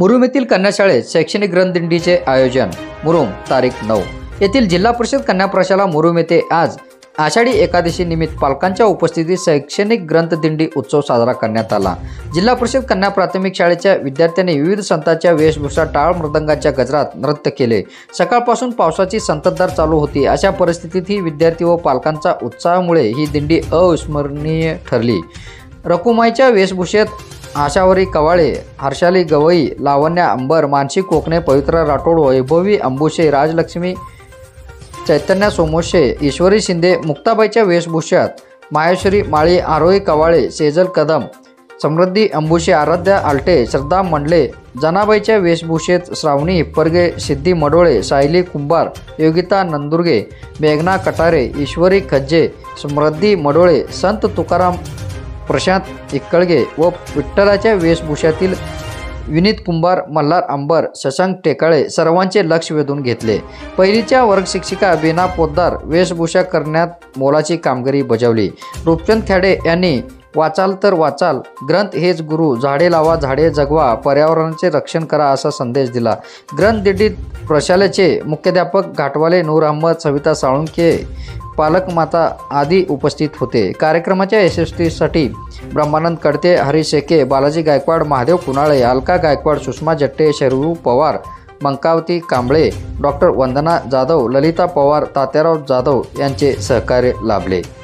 मुरुम येथील कन्याशाळेत शैक्षणिक ग्रंथदिंडीचे आयोजन। मुरुम तारीख 9 येथील जिल्हा परिषद कन्या प्रशाला मुरुम येथे आज आषाढी एकादशी निमित्त पालकांच्या उपस्थितीत शैक्षणिक ग्रंथदिंडी उत्सव साजरा करण्यात आला। जिल्हा परिषद कन्या प्राथमिक शाळेच्या विद्यार्थ्यांनी विविध संतांच्या वेशभूषा टाळ मृदंगाच्या गजरात नृत्य केले। सकाळपासून पावसाची संततधार चालू होती। अशा परिस्थितीत ही विद्यार्थी व पालकांच्या उत्साहामुळे ही दिंडी अविस्मरणीय ठरली। रकुमाईच्या वेशभूषेत आशावरी कवाळे, हर्षाली गवई, लावण्या अंबर, मानसी कोकणे, पवित्रा राठोड, वैभवी अंबुशे, राजलक्ष्मी चैतन्य सोमोशे, ईश्वरी शिंदे, मुक्ताबाईच्या वेशभूषात माहेश्वरी माळी, आरोही कवाळे, सेजल कदम, समृद्धी अंबुशे, आराध्या आलटे, श्रद्धा मंडले, जनाबाईच्या वेशभूषेत श्रावणी हिप्परगे, सिद्धी मडोळे, सायली कुंभार, योगिता नंदुर्गे, मेघना कटारे, ईश्वरी खज्जे, समृद्धी मडोळे, संत तुकाराम, प्रशांत इक्कळगे व विठ्ठलाच्या वेशभूषातील विनीत कुंभार, मल्हार अंबर, शशांक टेकाळे सर्वांचे लक्ष वेधून घेतले। पहिलीच्या वर्ग शिक्षिका बीना पोद्दार वेशभूषा करण्यात मोलाची कामगिरी बजावली। रूपचंद खेडे यांनी वाचाल तर वाचाल, ग्रंथ हेच गुरु, झाडे लावा झाडे जगवा, पर्यावरणाचे रक्षण करा असा संदेश दिला। ग्रंथदिंडीत प्रशालेचे मुख्याध्यापक घाटवाले नूर अहमद, सविता साळुंखे, पालक माता आदी उपस्थित होते। कार्यक्रमाच्या यशस्वीसाठी ब्रह्मानंद कडते, हरी शेके, बालाजी गायकवाड, महादेव कुनाळे, अलका गायकवाड, सुषमा जट्टे, शरयू पवार, मंकावती कांबळे, डॉक्टर वंदना जाधव, ललिता पवार, तात्याराव जाधव यांचे सहकार्य लाभले।